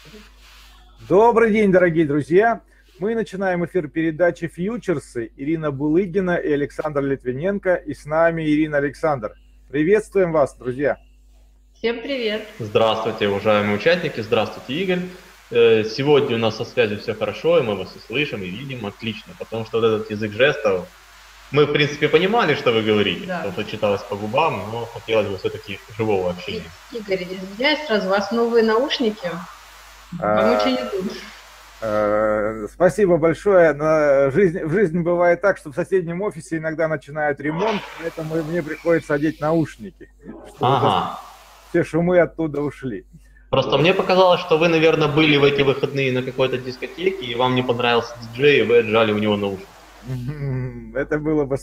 Добрый день, дорогие друзья! Мы начинаем эфир передачи «Фьючерсы». Ирина Булыгина и Александр Литвиненко. И с нами Ирина, Александр. Приветствуем вас, друзья! Всем привет! Здравствуйте, уважаемые участники, здравствуйте, Игорь. Сегодня у нас со связью все хорошо, и мы вас и слышим, и видим отлично, потому что вот этот язык жестов, мы, в принципе, понимали, что вы говорите, Да. потому что читалось по губам, но хотелось бы все-таки живого общения. Игорь, извиняюсь сразу, у вас новые наушники? Вам очень идут. Спасибо большое. В жизни бывает так, что в соседнем офисе иногда начинают ремонт, поэтому мне приходится одеть наушники, чтобы все шумы оттуда ушли. Просто мне показалось, что вы, наверное, были в эти выходные на какой-то дискотеке, и вам не понравился диджей, и вы отжали у него наушники. Это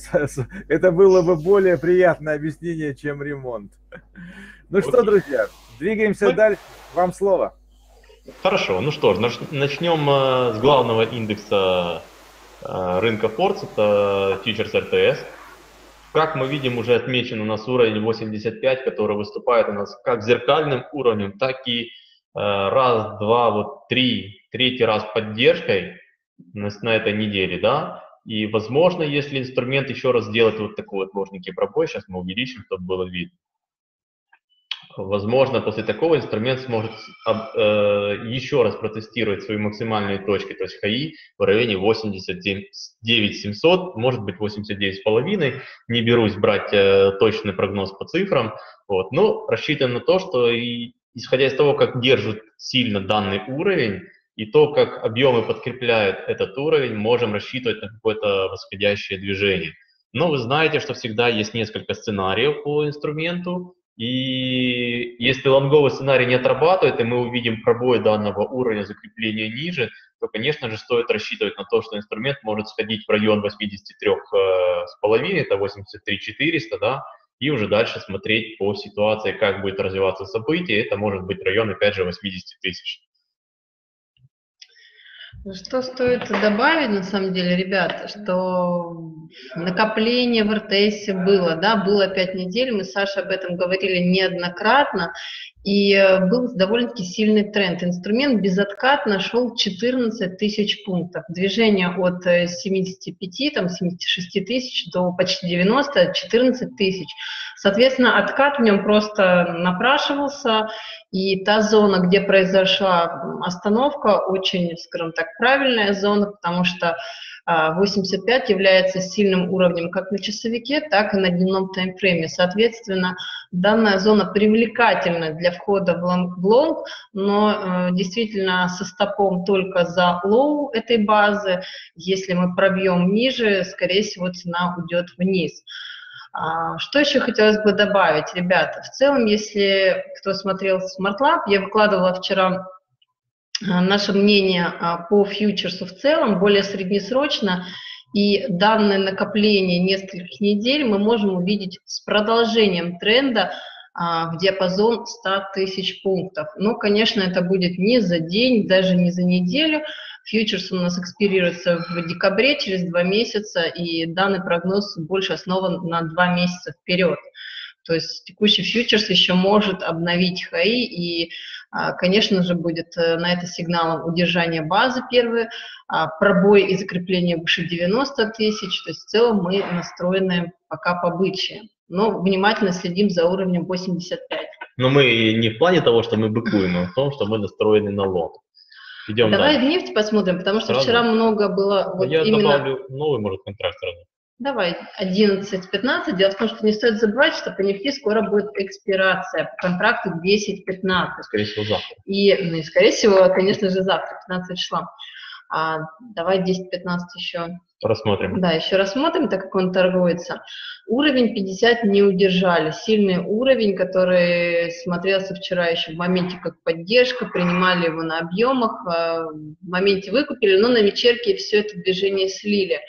было бы более приятное объяснение, чем ремонт. Ну что, друзья, двигаемся дальше. Вам слово. Хорошо, ну что ж, начнем с главного индекса рынка Форекс, это фьючерс РТС. Как мы видим, уже отмечен у нас уровень 85, который выступает у нас как зеркальным уровнем, так и раз, два, вот третий раз поддержкой на этой неделе, да. И возможно, если инструмент еще раз сделает вот такой вот ложненький пробой, сейчас мы увеличим, чтобы было видно. Возможно, после такого инструмент сможет еще раз протестировать свои максимальные точки, то есть хаи в районе 89 700, может быть 89,5. Не берусь брать точный прогноз по цифрам, вот, но рассчитан на то, что исходя из того, как держит сильно данный уровень, и то, как объемы подкрепляют этот уровень, можем рассчитывать на какое-то восходящее движение. Но вы знаете, что всегда есть несколько сценариев по инструменту, и если лонговый сценарий не отрабатывает, и мы увидим пробой данного уровня закрепления ниже, то, конечно же, стоит рассчитывать на то, что инструмент может сходить в район 83,5, это 83 400, да, и уже дальше смотреть по ситуации, как будет развиваться событие. Это может быть район, опять же, 80 тысяч. Что стоит добавить, на самом деле, ребята, что накопление в РТС было, да, было 5 недель, мы с Сашей об этом говорили неоднократно, и был довольно-таки сильный тренд. Инструмент безоткатно шел 14 тысяч пунктов. Движение от 75, там, 76 тысяч до почти 90, 14 тысяч. Соответственно, откат в нем просто напрашивался, и та зона, где произошла остановка, очень, скажем так, правильная зона, потому что 85 является сильным уровнем как на часовике, так и на дневном таймфрейме. Соответственно, данная зона привлекательна для входа в лонг, но действительно со стопом только за лоу этой базы. Если мы пробьем ниже, скорее всего, цена уйдет вниз. Что еще хотелось бы добавить, ребята? В целом, если кто смотрел Smart Lab, я выкладывала вчера наше мнение по фьючерсу в целом, более среднесрочно, и данное накопление нескольких недель мы можем увидеть с продолжением тренда в диапазон 100 тысяч пунктов. Но, конечно, это будет не за день, даже не за неделю. Фьючерс у нас экспирируется в декабре, через 2 месяца, и данный прогноз больше основан на 2 месяца вперед. То есть текущий фьючерс еще может обновить хаи, и, конечно же, будет на это сигналом удержание базы первое, пробой и закрепление выше 90 тысяч. То есть в целом мы настроены пока побычье, но внимательно следим за уровнем 85. Но мы не в плане того, что мы быкуем, а в том, что мы настроены на лонг. Идем давай дальше. В нефть посмотрим, потому что вчера много было... Вот я именно... добавлю новый, может, контракт сразу. Давай, 11.15. Дело в том, что не стоит забывать, что по нефти скоро будет экспирация по контракту 10.15. Скорее всего, завтра. И скорее всего, конечно же, завтра, 15 числа. Давай 10.15 еще. Рассмотрим. Да, еще рассмотрим, так как он торгуется. Уровень 50 не удержали. Сильный уровень, который смотрелся вчера еще в моменте как поддержка, принимали его на объемах, в моменте выкупили, но на вечерке все это движение слили.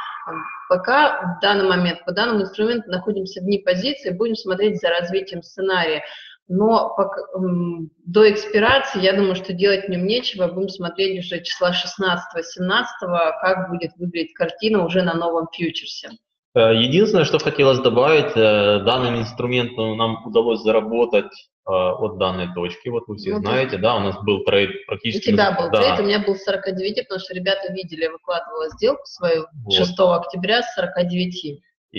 Пока в данный момент, по данному инструменту находимся вне позиции, будем смотреть за развитием сценария. Но пока, до экспирации, я думаю, что делать в нем нечего, будем смотреть уже числа 16-17, как будет выглядеть картина уже на новом фьючерсе. Единственное, что хотелось добавить, данным инструментом нам удалось заработать от данной точки. Вот вы все знаете, да, у нас был трейд практически... У тебя был трейд, у меня был 49, потому что ребята видели, я выкладывала сделку свою 6 октября с 49.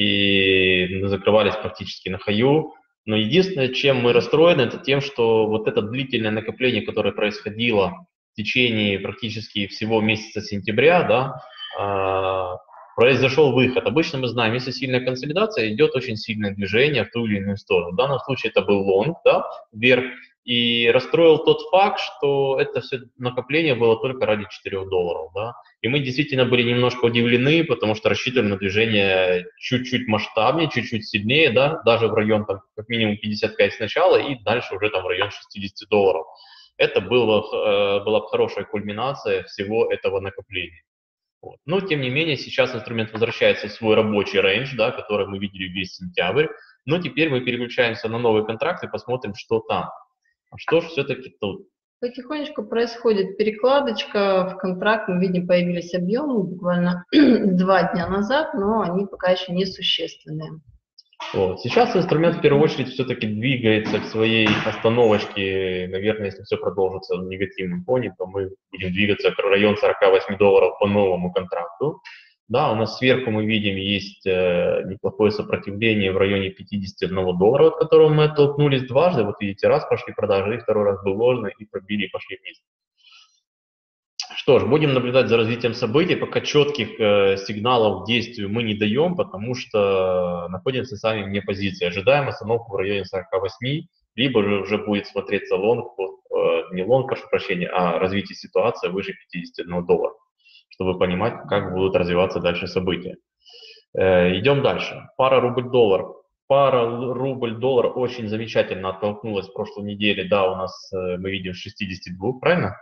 И мы закрывались практически на хаю. Но единственное, чем мы расстроены, это тем, что вот это длительное накопление, которое происходило в течение практически всего месяца сентября, да, произошел выход. Обычно мы знаем, если сильная консолидация, идет очень сильное движение в ту или иную сторону. В данном случае это был лонг, да, вверх. И расстроил тот факт, что это все накопление было только ради $4, да. И мы действительно были немножко удивлены, потому что рассчитывали на движение чуть-чуть масштабнее, чуть-чуть сильнее, да, даже в район там как минимум 55 сначала и дальше уже там в район $60. Это была бы хорошая кульминация всего этого накопления. Вот. Но, тем не менее, сейчас инструмент возвращается в свой рабочий рейндж, да, который мы видели весь сентябрь. Но теперь мы переключаемся на новый контракт и посмотрим, что там. А что же все-таки тут? Потихонечку происходит перекладочка в контракт. Мы видим, появились объемы буквально 2 дня назад, но они пока еще не существенные. Вот. Сейчас инструмент в первую очередь все-таки двигается к своей остановочке. Наверное, если все продолжится в негативном фоне, то мы будем двигаться в район $48 по новому контракту. Да, у нас сверху мы видим, есть неплохое сопротивление в районе $51, от которого мы оттолкнулись дважды. Вот видите, раз пошли продажи, и второй раз был ложный, и пробили, и пошли вниз. Что ж, будем наблюдать за развитием событий. Пока четких сигналов к действию мы не даем, потому что находимся сами вне позиции. Ожидаем остановку в районе 48, либо же уже будет смотреться лонг, не лонг, прошу прощения, а развитие ситуации выше $51, чтобы понимать, как будут развиваться дальше события. Идем дальше. Пара рубль-доллар. Пара рубль-доллар очень замечательно оттолкнулась в прошлой неделе. Да, у нас мы видим 62, правильно?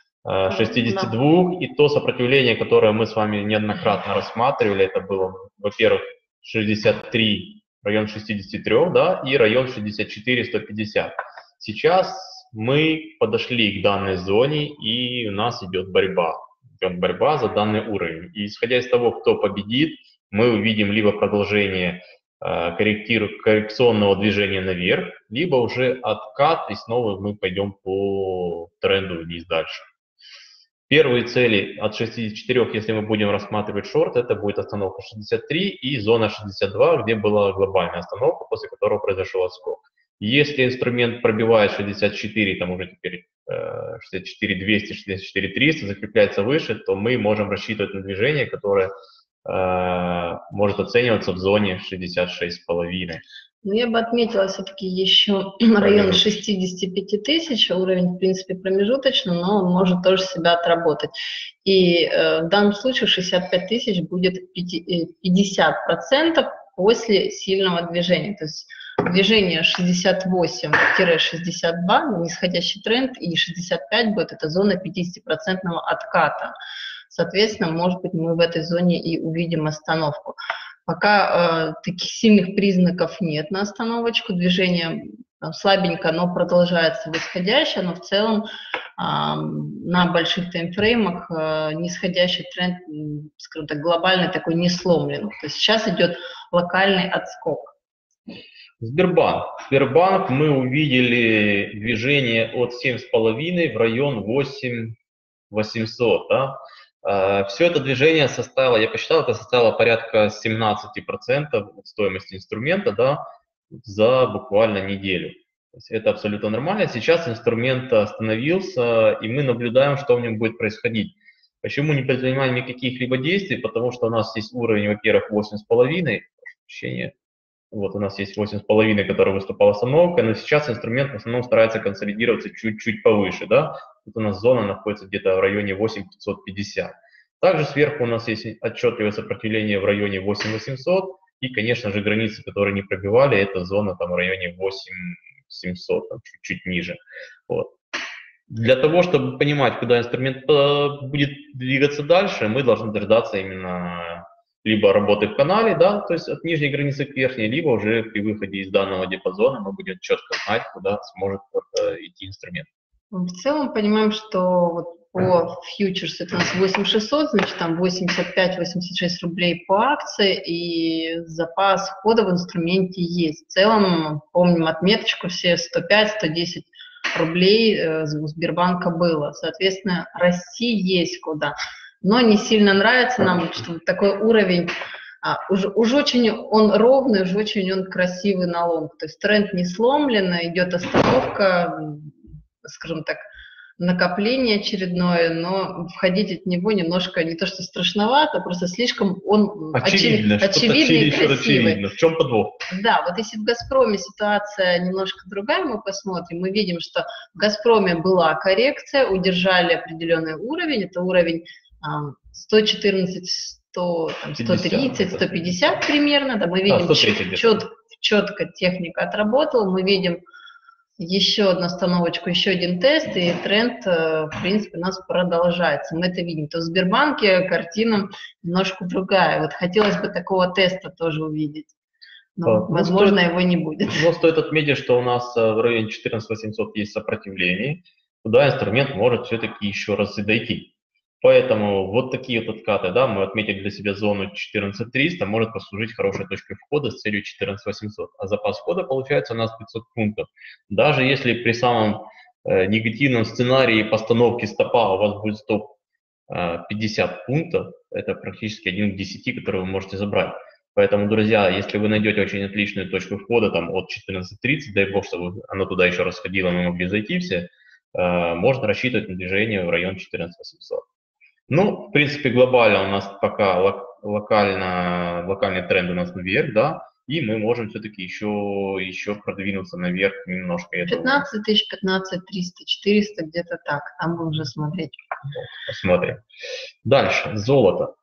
62, и то сопротивление, которое мы с вами неоднократно рассматривали, это было, во-первых, 63, район 63, да, и район 64-150. Сейчас мы подошли к данной зоне, и у нас идет борьба. Идет борьба за данный уровень. И исходя из того, кто победит, мы увидим либо продолжение коррекционного движения наверх, либо уже откат, и снова мы пойдем по тренду вниз дальше. Первые цели от 64, если мы будем рассматривать шорт, это будет остановка 63 и зона 62, где была глобальная остановка, после которой произошел отскок. Если инструмент пробивает 64, там уже теперь 64 200, 64 300, закрепляется выше, то мы можем рассчитывать на движение, которое может оцениваться в зоне 66,5. Ну, я бы отметила все-таки еще район 65 тысяч, уровень, в принципе, промежуточный, но он может тоже себя отработать. И в данном случае 65 тысяч будет 50% после сильного движения. То есть движение 68-62, нисходящий тренд, и 65 будет это зона 50% отката. Соответственно, может быть, мы в этой зоне и увидим остановку. Пока таких сильных признаков нет на остановочку, движение слабенько, но продолжается восходящее, но в целом на больших таймфреймах нисходящий тренд, скажем так, глобальный такой не сломлен. То есть сейчас идет локальный отскок. Сбербанк. Сбербанк мы увидели движение от 7,5 в район 8,800, да? Все это движение составило, я посчитал, это составило порядка 17% стоимости инструмента, да, за буквально неделю. То есть это абсолютно нормально. Сейчас инструмент остановился, и мы наблюдаем, что в нем будет происходить. Почему не предпринимаем никаких либо действий? Потому что у нас есть уровень, во-первых, 8,5, вот у нас есть 8,5, который выступал остановкой, но сейчас инструмент в основном старается консолидироваться чуть-чуть повыше, да. Тут у нас зона находится где-то в районе 8,550. Также сверху у нас есть отчетливое сопротивление в районе 8,800 и, конечно же, границы, которые не пробивали, это зона там в районе 8,700, там, чуть-чуть ниже. Вот. Для того, чтобы понимать, куда инструмент будет двигаться дальше, мы должны дождаться именно либо работы в канале, да, то есть от нижней границы к верхней, либо уже при выходе из данного диапазона мы будем четко знать, куда сможет идти инструмент. В целом понимаем, что вот по фьючерсу это у нас 8600, значит там 85-86 рублей по акции, и запас входа в инструменте есть. В целом, помним отметочку, все 105-110 рублей у Сбербанка было. Соответственно, расти есть куда. Но не сильно нравится нам, что такой уровень, уже очень он ровный, уже очень он красивый на лонг. То есть тренд не сломлен, идет остановка, скажем так, накопление очередное, но входить от него немножко не то что страшновато, просто слишком он очевидный и красивый. В чем подвох? Да, вот если в «Газпроме» ситуация немножко другая, мы посмотрим, мы видим, что в «Газпроме» была коррекция, удержали определенный уровень, это уровень 114, 130, 150 примерно, да, мы видим, четко техника отработала, мы видим еще одну остановочку, еще один тест, и тренд, в принципе, у нас продолжается. Мы это видим. То в Сбербанке картина немножко другая. Вот хотелось бы такого теста тоже увидеть. Но, возможно, его не будет. Но стоит отметить, что у нас в районе 14800 есть сопротивление, куда инструмент может все-таки еще раз и дойти. Поэтому вот такие вот откаты, да, мы отметили для себя зону 14300, может послужить хорошей точкой входа с целью 14800. А запас входа получается у нас 500 пунктов. Даже если при самом негативном сценарии постановки стопа у вас будет стоп 50 пунктов, это практически 1 к 10, который вы можете забрать. Поэтому, друзья, если вы найдете очень отличную точку входа там, от 14.30, дай бог, чтобы она туда еще раз ходила, мы могли зайти все, можно рассчитывать на движение в район 14800. Ну, в принципе, глобально у нас пока локальный тренд у нас наверх, да, и мы можем все-таки еще продвинуться наверх немножко. 15 тысяч, 15 300, 400, где-то так, там будем уже смотреть. Посмотрим. Дальше, золото.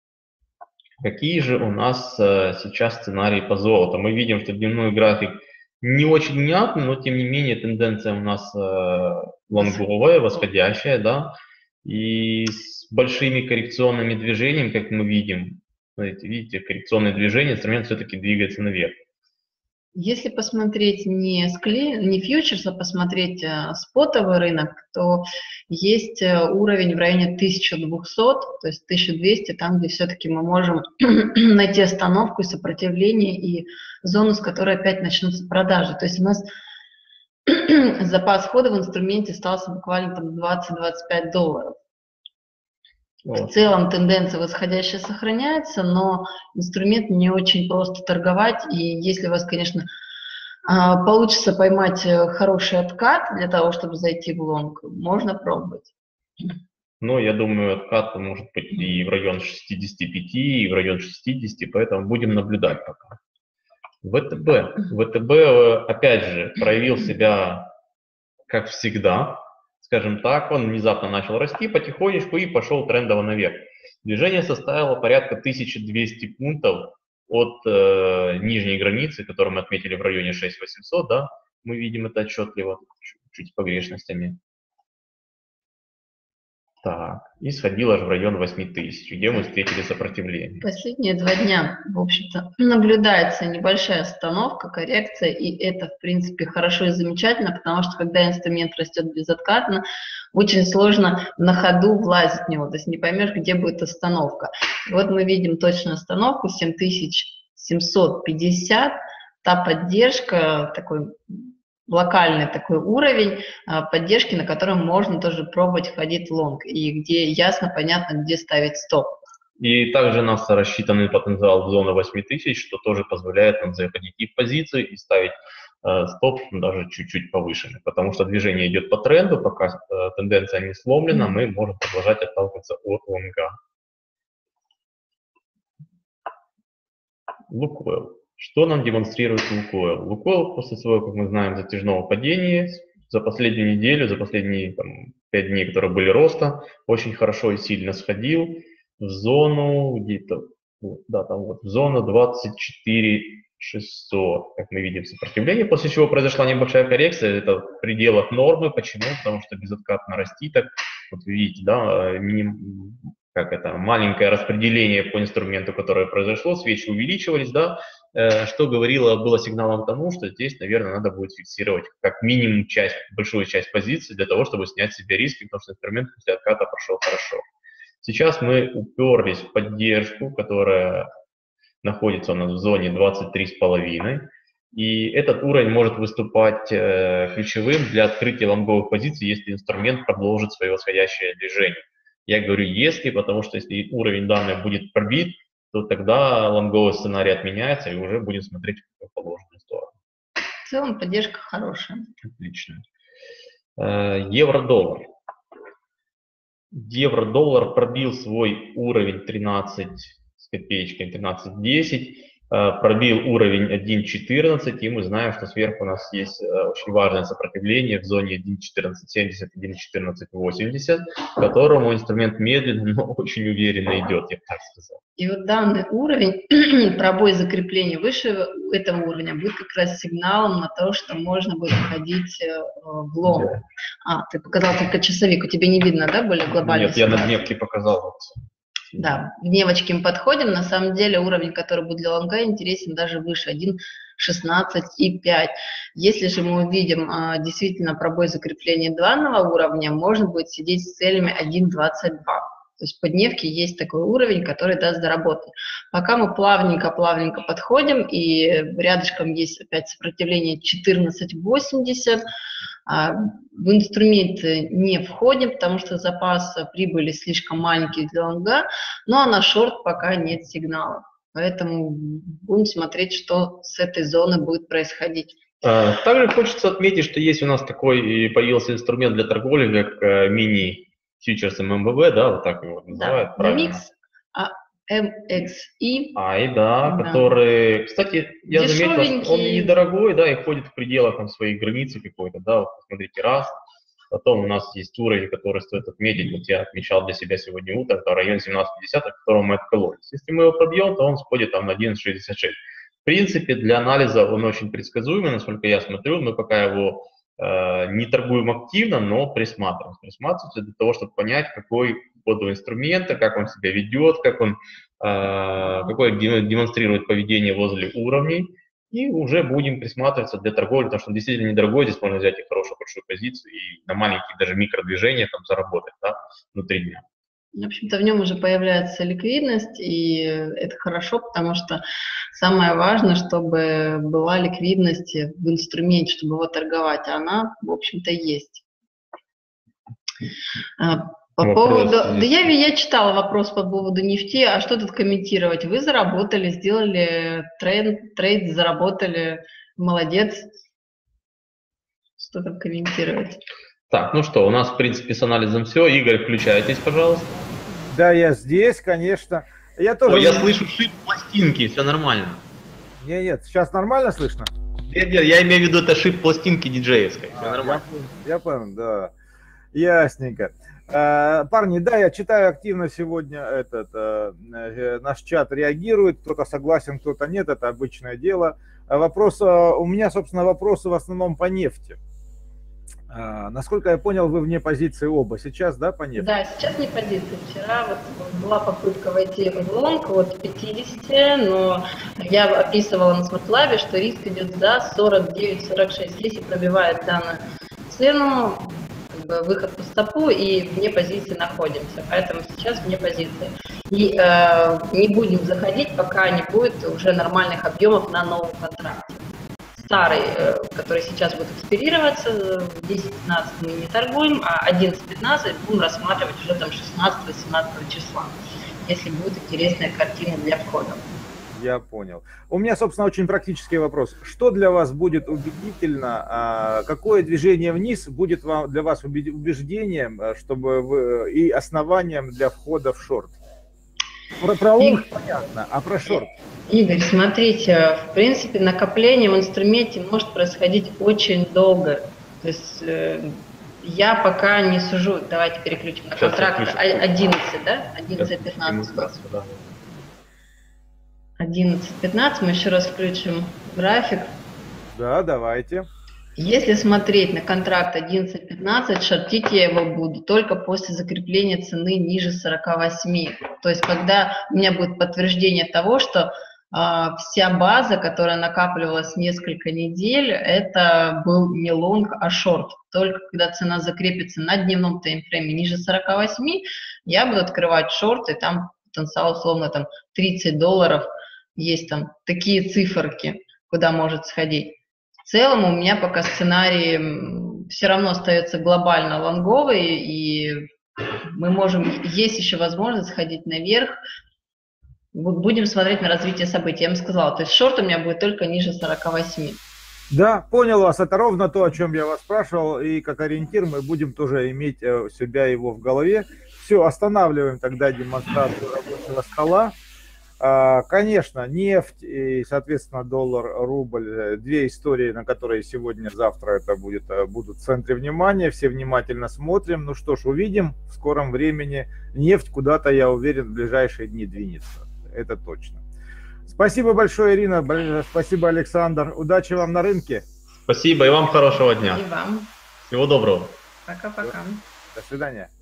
Какие же у нас сейчас сценарии по золоту? Мы видим, что дневной график не очень внятный, но тем не менее тенденция у нас лонговая, восходящая, да, и с большими коррекционными движениями, как мы видим, видите, коррекционные движения, инструмент все-таки двигается наверх. Если посмотреть не фьючерс, а посмотреть спотовый рынок, то есть уровень в районе 1200, то есть 1200, там, где все-таки мы можем найти остановку и сопротивление, и зону, с которой опять начнутся продажи. То есть у нас запас входа в инструменте остался буквально там $20-25. В целом тенденция восходящая сохраняется, но инструмент не очень просто торговать, и если у вас, конечно, получится поймать хороший откат для того, чтобы зайти в лонг, можно пробовать. Ну, я думаю, откат может быть и в район 65, и в район 60, поэтому будем наблюдать пока. ВТБ, опять же, проявил себя, как всегда, скажем так, он внезапно начал расти потихонечку и пошел трендово наверх. Движение составило порядка 1200 пунктов от нижней границы, которую мы отметили в районе 6800, да, мы видим это отчетливо, чуть с погрешностями. Так, и сходило аж в район 8000, где мы встретили сопротивление. Последние 2 дня, в общем-то, наблюдается небольшая остановка, коррекция, и это, в принципе, хорошо и замечательно, потому что, когда инструмент растет безоткатно, очень сложно на ходу влазить в него, то есть не поймешь, где будет остановка. И вот мы видим точную остановку, 7750, та поддержка, такой локальный такой уровень поддержки, на котором можно тоже пробовать входить в лонг, и где ясно, понятно, где ставить стоп. И также у нас рассчитанный потенциал в зону 8000, что тоже позволяет нам заходить и в позицию, и ставить стоп даже чуть-чуть повышенный, потому что движение идет по тренду, пока тенденция не сломлена, мы можем продолжать отталкиваться от лонга. Лукойл. Что нам демонстрирует Лукойл? Лукойл после своего, как мы знаем, затяжного падения за последнюю неделю, за последние 5 дней, которые были роста, очень хорошо и сильно сходил в зону где-то, да, там вот, в зону 24600, как мы видим, сопротивление, после чего произошла небольшая коррекция, это в пределах нормы. Почему? Потому что безоткатно расти, так, вот видите, да, маленькое распределение по инструменту, которое произошло, свечи увеличивались, да, что было сигналом к тому, что здесь, наверное, надо будет фиксировать как минимум большую часть позиций для того, чтобы снять себе риски, потому что инструмент после отката прошел хорошо. Сейчас мы уперлись в поддержку, которая находится у нас в зоне 23,5, и этот уровень может выступать ключевым для открытия лонговых позиций, если инструмент продолжит свое восходящее движение. Я говорю «если», потому что если уровень данный будет пробит, то тогда лонговый сценарий отменяется, и уже будем смотреть в противоположную сторону. В целом поддержка хорошая. Отлично. Евро-доллар. Евро-доллар пробил свой уровень 13 с копеечкой, 13.10, пробил уровень 1.14, и мы знаем, что сверху у нас есть очень важное сопротивление в зоне 1.1470, 1.1480, к которому инструмент медленно, но очень уверенно идет, я бы так сказал. И вот данный уровень, пробой закрепления выше этого уровня, будет как раз сигналом на то, что можно будет входить в лонг. Ты показал только часовик, у тебя не видно, да, более глобально? Нет, я на дневке показал. Да, в дневочке мы подходим. На самом деле уровень, который будет для лонга, интересен даже выше, 1.16,5. Если же мы увидим действительно пробой закрепления данного уровня, можно будет сидеть с целями 1.22. То есть по дневке есть такой уровень, который даст доработать. Пока мы плавненько подходим, и рядышком есть опять сопротивление 14.80, в инструмент не входим, потому что запас прибыли слишком маленький для лонга, ну а на шорт пока нет сигнала. Поэтому будем смотреть, что с этой зоны будет происходить. Также хочется отметить, что есть у нас такой появился инструмент для торговли, как мини-фьючерс ММВ, да, вот так его называют, да, правильно? MXI. Да, который, кстати, я заметил, что он недорогой, да, и ходит в пределах там своей границы какой-то, да, вот посмотрите, раз. Потом у нас есть уровень, который стоит отметить, вот я отмечал для себя сегодня утром, это район 17,50, к которому мы откололись. Если мы его пробьем, то он сходит там на 11,66. В принципе, для анализа он очень предсказуемый, насколько я смотрю, мы пока его не торгуем активно, но присматриваемся для того, чтобы понять, какой код у инструмента, как он себя ведет, какое демонстрирует поведение возле уровней, и уже будем присматриваться для торговли, потому что он действительно недорогой, здесь можно взять и хорошую большую позицию, и на маленькие даже микродвижения там заработать, да, внутри дня. В общем-то, в нем уже появляется ликвидность, и это хорошо, потому что самое важное, чтобы была ликвидность в инструменте, чтобы его торговать, а она, в общем-то, есть. По поводу... Да я читала вопрос по поводу нефти, а что тут комментировать? Вы заработали, сделали трейд, заработали, молодец. Что там комментировать? Так, ну что, у нас, в принципе, с анализом все. Игорь, включайтесь, пожалуйста. Да, я здесь, конечно. Я тоже... я слышу шип пластинки, все нормально. Нет, сейчас нормально слышно? Нет, я имею в виду, это шип пластинки диджеевской, все нормально. Я понял, да. Ясненько. Парни, да, я читаю активно сегодня наш чат реагирует, кто-то согласен, кто-то нет, это обычное дело. У меня, собственно, вопросы в основном по нефти. Насколько я понял, вы вне позиции оба сейчас, да, по нефти? Да, сейчас не позиция. Вчера вот была попытка войти в лонг от 50, но я описывала на SmartLab, что риск идет за 49-46. Если пробивает данную цену, выход по стопу, и вне позиции находимся. Поэтому сейчас вне позиции. И не будем заходить, пока не будет уже нормальных объемов на новом контракте. Старый, который сейчас будет экспирироваться, в 10-15 мы не торгуем, а 11-15 будем рассматривать уже там 16-18 числа, если будет интересная картина для входа. Я понял. У меня, собственно, очень практический вопрос. Что для вас будет убедительно, какое движение вниз будет для вас убеждением, чтобы и основанием для входа в шорт? Про лонг понятно, а про шорт? Игорь, смотрите, в принципе, накопление в инструменте может происходить очень долго. То есть я пока не сужу. Давайте переключим на контракт 11, да? 11-15. 11-15, мы еще раз включим график. Да, давайте. Если смотреть на контракт 11-15, шортить я его буду только после закрепления цены ниже 48. То есть когда у меня будет подтверждение того, что вся база, которая накапливалась несколько недель, это был не лонг, а шорт. Только когда цена закрепится на дневном таймфрейме ниже 48, я буду открывать шорт, и там потенциал условно там $30, есть там такие циферки, куда может сходить. В целом у меня пока сценарий все равно остается глобально лонговый, и мы можем, есть еще возможность сходить наверх. Будем смотреть на развитие событий. Я вам сказала, то есть шорт у меня будет только ниже 48. Да, понял вас. Это ровно то, о чем я вас спрашивал. И как ориентир мы будем тоже иметь у себя его в голове. Все, останавливаем тогда демонстрацию рабочего стола. Конечно, нефть и, соответственно, доллар, рубль, две истории, на которые сегодня, завтра это будут в центре внимания. Все внимательно смотрим. Ну что ж, увидим в скором времени. Нефть куда-то, я уверен, в ближайшие дни двинется. Это точно. Спасибо большое, Ирина. Спасибо, Александр. Удачи вам на рынке. Спасибо, и вам хорошего дня. И вам. Всего доброго. Пока-пока. До свидания.